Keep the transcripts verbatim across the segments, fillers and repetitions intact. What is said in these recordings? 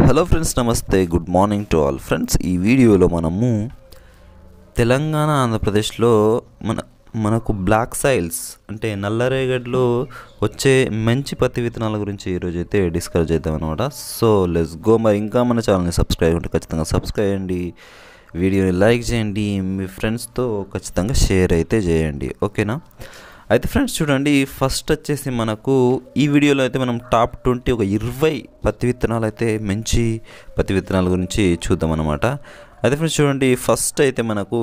Hello friends, నమస్తే, good morning to all friends. ఈ వీడియోలో మనము తెలంగాణ ఆంధ్రప్రదేశ్లో మన మనకు బ్లాక్ సాయిల్స్ అంటే నల్లరేగడిలో వచ్చే మంచి పత్తి విత్తనాల గురించి ఈరోజు అయితే డిస్కస్ చేద్దాం అనమాట. So let's go. మరి ఇంకా మన ఛానల్ని సబ్స్క్రైబ్ ఉంటే ఖచ్చితంగా సబ్స్క్రైబ్ చేయండి, వీడియోని లైక్ చేయండి, మీ ఫ్రెండ్స్తో ఖచ్చితంగా షేర్ అయితే చేయండి, ఓకేనా. అయితే ఫ్రెండ్స్ చూడండి, ఫస్ట్ వచ్చేసి మనకు ఈ వీడియోలో అయితే మనం టాప్ ట్వంటీ ఒక ఇరవై పత్తి విత్తనాలు అయితే మంచి పత్తి విత్తనాల గురించి చూద్దాం అనమాట. అయితే ఫ్రెండ్స్ చూడండి, ఫస్ట్ అయితే మనకు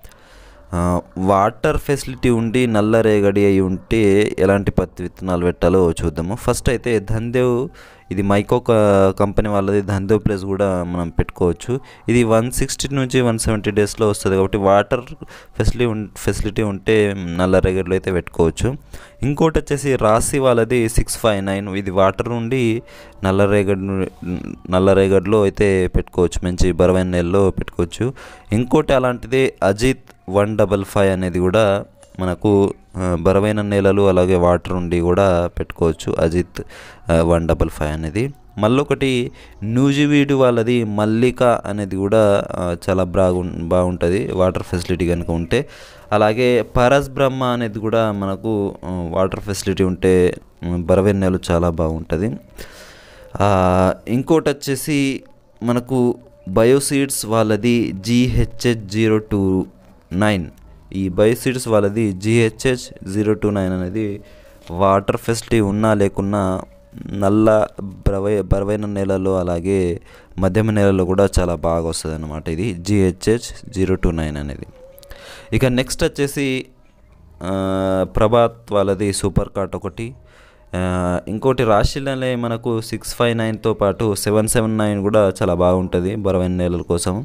వాటర్ ఫెసిలిటీ ఉండి నల్ల రేగడి అయి ఉంటే ఎలాంటి పత్తి విత్తనాలు పెట్టాలో చూద్దాము. ఫస్ట్ అయితే ధన్దేవ్, ఇది మైకో కంపెనీ వాళ్ళది ధన్దేవ్ ప్లస్ కూడా మనం పెట్టుకోవచ్చు. ఇది వన్ సిక్స్టీ నుంచి వన్ సెవెంటీ డేస్లో వస్తుంది కాబట్టి వాటర్ ఫెసిలిటీ ఫెసిలిటీ ఉంటే నల్ల రేగడిలో అయితే పెట్టుకోవచ్చు. ఇంకోటి వచ్చేసి రాశి వాళ్ళది సిక్స్ ఫైవ్ నైన్, ఇది వాటర్ నుండి నల్ల రేగడి నల్ల రేగడిలో అయితే పెట్టుకోవచ్చు, మంచి బరువైన నెలలో పెట్టుకోవచ్చు. ఇంకోటి అలాంటిది అజిత్ వన్ డబల్ ఫైవ్ అనేది కూడా మనకు బరువైన నేలలు అలాగే వాటర్ ఉండి కూడా పెట్టుకోవచ్చు, అజిత్ వన్ డబల్ ఫైవ్ అనేది. మళ్ళొకటి న్యూజివీడు వాళ్ళది మల్లిక అనేది కూడా చాలా బాగు బాగుంటుంది వాటర్ ఫెసిలిటీ కనుక ఉంటే. అలాగే పరస్ బ్రహ్మ అనేది కూడా మనకు వాటర్ ఫెసిలిటీ ఉంటే బరువైన నేలలు చాలా బాగుంటుంది. ఇంకోటి వచ్చేసి మనకు బయోసీడ్స్ వాళ్ళది జీహెచ్హెచ్ జీరో టూ నైన్, ఈ బయోసీడ్స్ వాళ్ళది జీహెచ్హెచ్ జీరో టూ నైన్ అనేది వాటర్ ఫెసిలిటీ ఉన్నా లేకున్నా నల్ల బరవై బరువైన నేలలో అలాగే మధ్యమ నేలలో కూడా చాలా బాగా వస్తుంది అన్నమాట, ఇది జీహెచ్హెచ్ జీరో టూ నైన్ అనేది. ఇక నెక్స్ట్ వచ్చేసి ప్రభాత్ వాళ్ళది సూపర్ కార్ట్ ఒకటి. ఇంకోటి రాశిలోనే మనకు సిక్స్ ఫైవ్ నైన్తో పాటు సెవెన్ సెవెన్ నైన్ కూడా చాలా బాగుంటుంది బరువైన నేలల కోసం.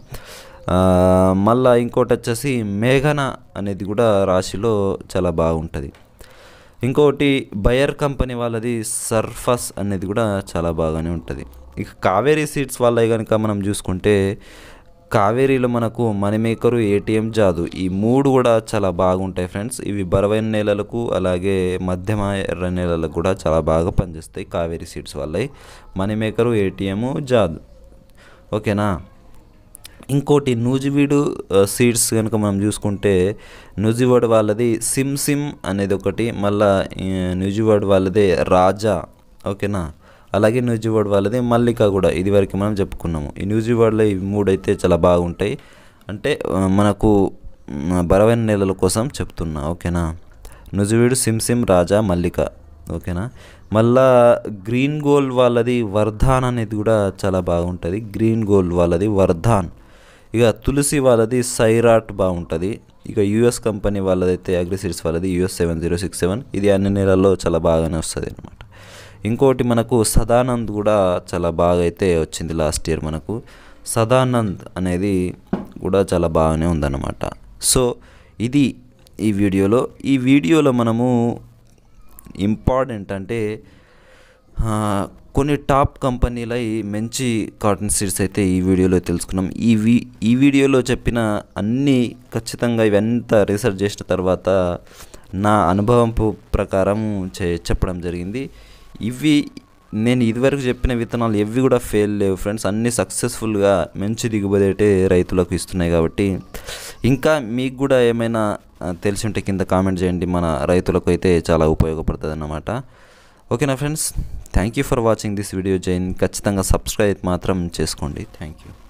మళ్ళా ఇంకోటి వచ్చేసి మేఘన అనేది కూడా రాశిలో చాలా బాగుంటుంది. ఇంకోటి బయర్ కంపెనీ వాళ్ళది సర్ఫస్ అనేది కూడా చాలా బాగానే ఉంటుంది. ఇక కావేరీ సీడ్స్ వాళ్ళవి కనుక మనం చూసుకుంటే కావేరీలో మనకు మనీమేకరు, ఏటీఎం, జాదు, ఈ మూడు కూడా చాలా బాగుంటాయి ఫ్రెండ్స్. ఇవి బరువైన నేలలకు అలాగే మధ్యమ ఎర్ర నేలలకు కూడా చాలా బాగా పనిచేస్తాయి కావేరీ సీడ్స్ వాళ్ళవి, మనీమేకరు, ఏటీఎము, జాదు, ఓకేనా. ఇంకోటి నూజివీడు సీడ్స్ కనుక మనం చూసుకుంటే నూజివీడు వాళ్ళది సిమ్ సిమ్ అనేది ఒకటి, మళ్ళా నూజివీడు వాళ్ళది రాజా, ఓకేనా. అలాగే నూజివీడు వాళ్ళది మల్లిక కూడా ఇదివరకు మనం చెప్పుకున్నాము. ఈ నూజివీడులో ఈ మూడు అయితే చాలా బాగుంటాయి, అంటే మనకు బరువైన నేలల కోసం చెప్తున్నా, ఓకేనా. నూజివీడు, సిమ్ సిమ్, రాజా, మల్లిక, ఓకేనా. మళ్ళా గ్రీన్ గోల్డ్ వాళ్ళది వర్ధాన్ అనేది కూడా చాలా బాగుంటుంది, గ్రీన్ గోల్డ్ వాళ్ళది వర్ధాన్. ఇక తులసి వాళ్ళది సైరాట్ బాగుంటుంది. ఇక యూఎస్ కంపెనీ వాళ్ళదైతే అగ్రిసీడ్స్ వాళ్ళది US seven zero six seven, ఇది అన్ని నెలల్లో చాలా బాగానే వస్తుంది అనమాట. ఇంకోటి మనకు సదానంద్ కూడా చాలా బాగా అయితే వచ్చింది లాస్ట్ ఇయర్, మనకు సదానంద్ అనేది కూడా చాలా బాగానే ఉందన్నమాట. సో ఇది ఈ వీడియోలో ఈ వీడియోలో మనము ఇంపార్టెంట్ అంటే కొన్ని టాప్ కంపెనీలై మంచి కాటన్ సీడ్స్ అయితే ఈ వీడియోలో తెలుసుకున్నాం. ఈ వీ ఈ వీడియోలో చెప్పిన అన్నీ ఖచ్చితంగా ఇవంతా రీసెర్చ్ చేసిన తర్వాత నా అనుభవం ప్రకారం చే చెప్పడం జరిగింది. ఇవి నేను ఇదివరకు చెప్పిన విత్తనాలు ఎవి కూడా ఫెయిల్ లేవు ఫ్రెండ్స్, అన్నీ సక్సెస్ఫుల్గా మంచి దిగుబడి అయితే రైతులకు ఇస్తున్నాయి. కాబట్టి ఇంకా మీకు కూడా ఏమైనా తెలిసి ఉంటే కింద కామెంట్ చేయండి, మన రైతులకు అయితే చాలా ఉపయోగపడుతుంది అన్నమాట, ఓకేనా friends. Thank you for watching this video. Join ఖచ్చితంగా సబ్స్క్రైబ్ మాత్రం చేసుకోండి. Thank you.